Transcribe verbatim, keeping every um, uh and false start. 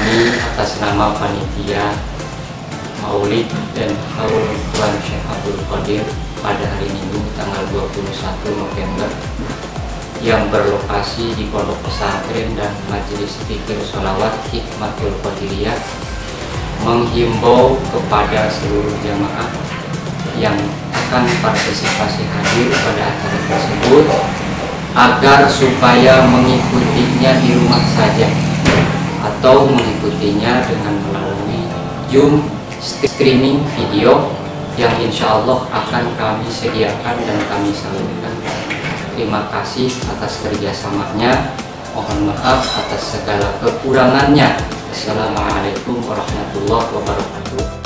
kami atas nama panitia Maulid dan Haul Tuan Syekh Abdul Qadir pada hari Minggu tanggal dua puluh satu November yang berlokasi di Pondok Pesantren dan Majelis Zikir Sholawat Hikmatul Qadiriyah menghimbau kepada seluruh jamaah yang akan partisipasi hadir pada acara tersebut agar supaya mengikutinya di rumah saja atau mengikutinya dengan melalui Zoom streaming video yang insya Allah akan kami sediakan dan kami salurkan. Terima kasih atas kerjasamanya, mohon maaf atas segala kekurangannya. Assalamualaikum warahmatullahi wabarakatuh.